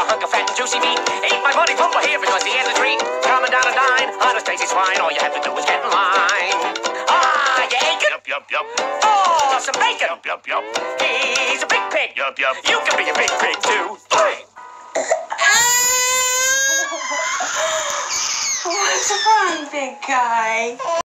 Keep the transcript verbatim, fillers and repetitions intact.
hunk of fat and juicy meat. Eat my money from here because the end's a treat. Coming down and dine on a tasty swine. All you have to do is get in line. Ah, you aching? Yup, yup, yup. Oh, some bacon. Yup, yup, yup. He's a big pig. Yup, yup. You can be a big pig too. What's wrong, big guy?